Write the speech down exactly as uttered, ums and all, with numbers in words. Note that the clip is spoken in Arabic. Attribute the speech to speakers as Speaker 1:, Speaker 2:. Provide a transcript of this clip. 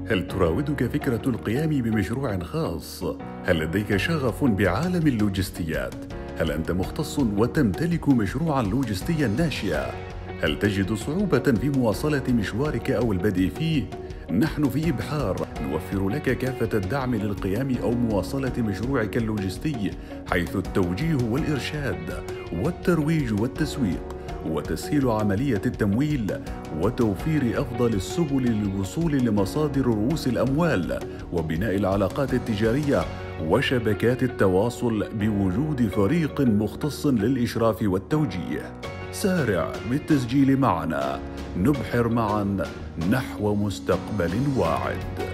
Speaker 1: هل تراودك فكرة القيام بمشروع خاص؟ هل لديك شغف بعالم اللوجستيات؟ هل أنت مختص وتمتلك مشروعاً لوجستياً ناشئاً؟ هل تجد صعوبة في مواصلة مشوارك أو البدء فيه؟ نحن في إبحار نوفر لك كافة الدعم للقيام أو مواصلة مشروعك اللوجستي، حيث التوجيه والإرشاد والترويج والتسويق وتسهيل عملية التمويل وتوفير أفضل السبل للوصول لمصادر رؤوس الأموال وبناء العلاقات التجارية وشبكات التواصل بوجود فريق مختص للإشراف والتوجيه. سارع بالتسجيل معنا، نبحر معا نحو مستقبل واعد.